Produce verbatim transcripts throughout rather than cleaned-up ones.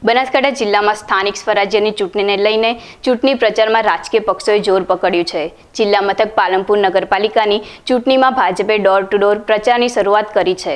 બનાસકાંઠા જિલ્લામાં સ્થાનિક સ્વરાજ્યની ચૂંટણીને લઈને ચૂંટણી પ્રચારમાં રાજકીય પક્ષોએ જોર પકડ્યું છે। જિલ્લા મથક પાલનપુર નગરપાલિકાની ચૂંટણીમાં ભાજપે ડોર ટુ ડોર પ્રચારની શરૂઆત કરી છે।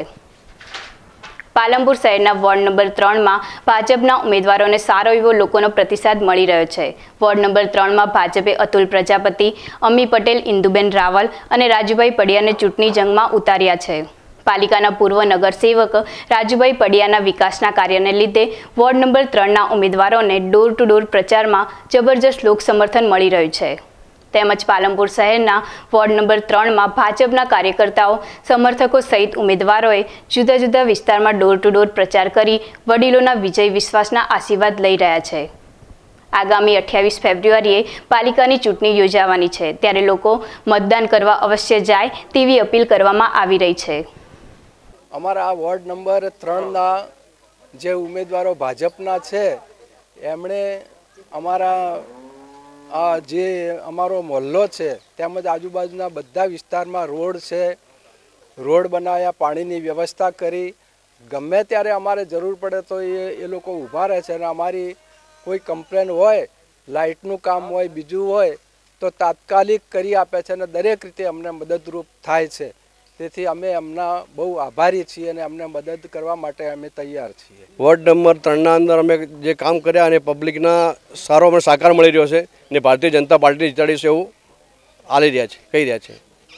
પાલનપુર શહેરના વોર્ડ નંબર ત્રણ માં ભાજપના ઉમેદવારોને સારો એવો લોકોનો પ્રતિસાદ મળી રહ્યો છે। વોર્ડ નંબર ત્રણ માં ભાજપે અતુલ પ્રજાપતિ, અમી પટેલ, ઇન્દુબેન રાવલ અને રાજુભાઈ પડિયાને ચૂંટણી જંગમાં ઉતાર્યા છે। પાલિકાના પૂર્વ નગરસેવક રાજુભાઈ પડિયાના વિકાસના કાર્યને લીધે વોર્ડ નંબર ત્રણ ના ઉમેદવારોને ડોર ટુ ડોર પ્રચારમાં જબરજસ્ત લોક સમર્થન મળી રહ્યું છે। તેમજ પાલનપુર શહેરના વોર્ડ નંબર ત્રણ માં ભાજપના કાર્યકર્તાઓ, સમર્થકો સહિત ઉમેદવારોએ જુદા જુદા વિસ્તારમાં ડોર ટુ ડોર પ્રચાર કરી વડીલોના વિજય વિશ્વાસના આશીર્વાદ લઈ રહ્યા છે। આગામી અઠ્યાવીસ ફેબ્રુઆરીએ પાલિકાની ચૂંટણી યોજાવાની છે, ત્યારે લોકો મતદાન કરવા અવશ્ય જાય તેવી અપીલ કરવામાં આવી રહી છે। અમારા આ વોર્ડ નંબર ત્રણના જે ઉમેદવારો ભાજપના છે એમણે અમારા આ જે અમારો મોહલ્લો છે તેમજ આજુબાજુના બધા વિસ્તારમાં રોડ છે, રોડ બનાવ્યા, પાણીની વ્યવસ્થા કરી। ગમે ત્યારે અમારે જરૂર પડે તો એ એ લોકો ઊભા રહે છે અને અમારી કોઈ કમ્પ્લેન હોય, લાઇટનું કામ હોય, બીજું હોય તો તાત્કાલિક કરી આપે છે અને દરેક રીતે અમને મદદરૂપ થાય છે। તેથી અમે એમના બહુ આભારી છીએ અને અમને મદદ કરવા માટે અમે તૈયાર છીએ। વોર્ડ નંબર ત્રણના અંદર અમે જે કામ કર્યા અને પબ્લિકના સારો અમને સહકાર મળી રહ્યો છે ને ભારતીય જનતા પાર્ટી જીતાડીશું એવું હાલી રહ્યા છે, કહી રહ્યા છે।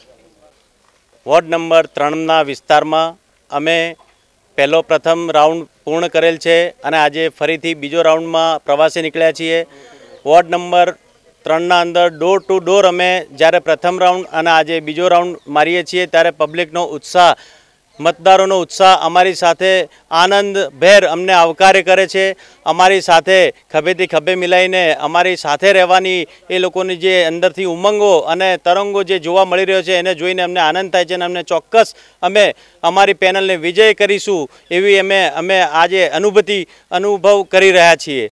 વોર્ડ નંબર ત્રણના વિસ્તારમાં અમે પહેલો પ્રથમ રાઉન્ડ પૂર્ણ કરેલ છે અને આજે ફરીથી બીજો રાઉન્ડમાં પ્રવાસે નીકળ્યા છીએ। વોર્ડ નંબર ત્રણના અંદર ડોર ટુ ડોર અમે જ્યારે પ્રથમ રાઉન્ડ અને આજે બીજો રાઉન્ડ મારીએ છીએ ત્યારે પબ્લિકનો ઉત્સાહ, મતદારોનો ઉત્સાહ અમારી સાથે આનંદભેર અમને આવકાર્ય કરે છે। અમારી સાથે ખભેથી ખભે મિલાઈને અમારી સાથે રહેવાની એ લોકોની જે અંદરથી ઉમંગો અને તરંગો જે જોવા મળી રહ્યો છે એને જોઈને અમને આનંદ થાય છે અને અમને ચોક્કસ અમે અમારી પેનલને વિજય કરીશું એવી અમે અમે આજે અનુભૂતિ અનુભવ કરી રહ્યા છીએ।